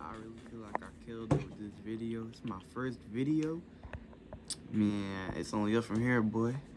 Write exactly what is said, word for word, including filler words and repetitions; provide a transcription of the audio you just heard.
I really feel like I killed it with this video. It's my first video. Man, it's only up from here, boy.